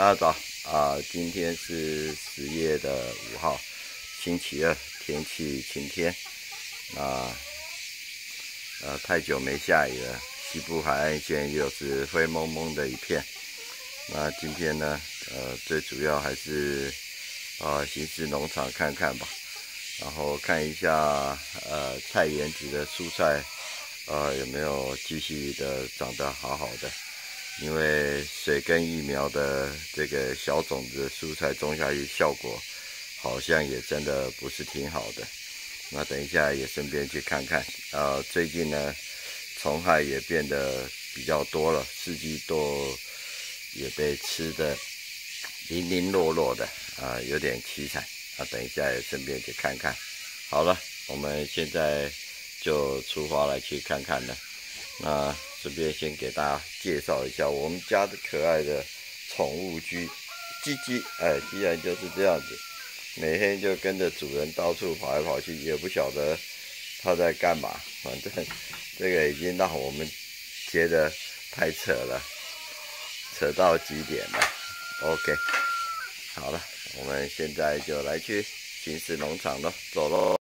大家早今天是10月5号，星期二，天气晴天。太久没下雨了，西部海岸线又是灰蒙蒙的一片。那今天呢，最主要还是行至农场看看吧，然后看一下菜园子的蔬菜有没有继续的长得好好的。因为水耕疫苗的这个小种子蔬菜种下去，效果好像也真的不是挺好的。那等一下也顺便去看看。最近呢，虫害也变得比较多了，四季豆也被吃得零零落落的有点凄惨。等一下也顺便去看看。好了，我们现在就出发来去看看了。那顺便先给大家介绍一下我们家的可爱的宠物鸡鸡，既然就是这样子，每天就跟着主人到处跑来跑去，也不晓得他在干嘛。反正这个已经让我们觉得太扯了，扯到极点了。OK， 好了，我们现在就来去巡视农场咯，走咯。